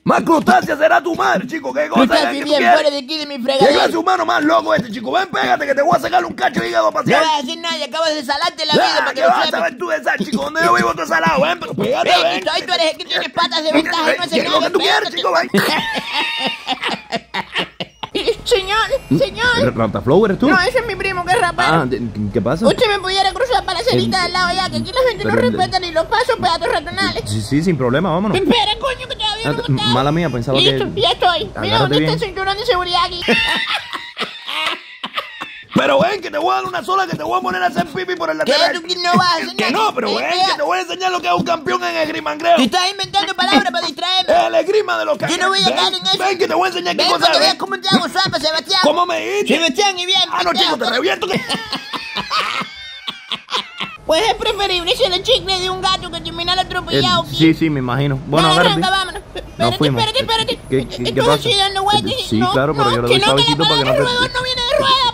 Más crustácea será tu madre, chico. ¿Qué cosa es Crustáceo, que tú bien, quieres? fuera de aquí de mi ¿Qué fregadera. clase de humano más loco este, chico? Ven, pégate que te voy a sacar un cacho de hígado a No pasear. vas a decir nada y acabas de salarte la vida para que ¿Qué lo vas a sepas. saber tú de esa, chico? Donde yo vivo, tú salado. Ven, pero pégate, Ven, ven. tú eres el que tienes patas de ventaja y no hace ¿Qué es lo nada. que tú quieres, chico? Ven. Señor. ¿Rataflow eres tú? No, ese es mi primo, que es rapero. ¿Qué pasa? Usted me pudiera cruzar para la cerita del lado ya, que aquí la gente no pero- respeta ni los pasos peatos ratonales. Sí, sin problema, vámonos. Espera, coño, que todavía no he montado. Mala mía, pensaba Listo, que... ya estoy. Mira Agárrate dónde bien. está el cinturón de seguridad aquí. Pero ven, que te voy a dar una sola, que te voy a poner a hacer pipi por el ¿Qué? lateral. ¿Tú no vas a hacer Que nada? no, pero ven, que te voy a enseñar lo que es un campeón en esgrimangreo. Te estás inventando palabras para distraerme. El esgrima de los Yo no voy a caer en eso. Ven, que te voy a enseñar qué Ven cosa para que es. veas cómo te hago suave, Sebastián. ¿Cómo me dijiste? Sebastián, y bien. No, chico, te reviento. Pues es preferible ser el chicle de un gato que terminar atropellado. Sí, me imagino. Bueno, Dale, agárrate. arranca, vámonos. Nos fuimos. Espérate. ¿Qué Estás pasa? así dando vueltas. Sí, claro, pero yo le doy que no, que suavecito para que no el te... ruedor no viene de ruedas.